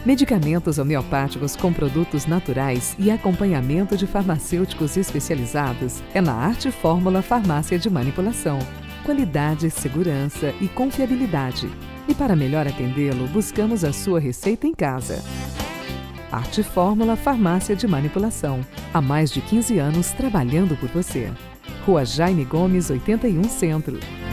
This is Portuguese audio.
Medicamentos homeopáticos com produtos naturais e acompanhamento de farmacêuticos especializados é na Arte Fórmula Farmácia de Manipulação. Qualidade, segurança e confiabilidade. E para melhor atendê-lo, buscamos a sua receita em casa. Arte Fórmula Farmácia de Manipulação. Há mais de 15 anos trabalhando por você. Rua Jaime Gomes, 81 Centro.